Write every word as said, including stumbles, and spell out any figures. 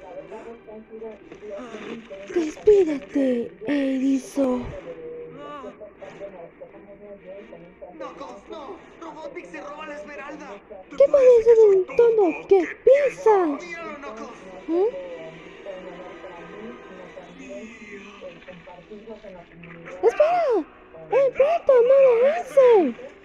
Despídete, Erizo. ¡Knuckles, no! ¡Robotnik se roba la esmeralda! ¿Qué parece de un tono que piensa? ¡Míralo, Knuckles! ¿Mm? ¡Espera! ¡El pato no lo hace!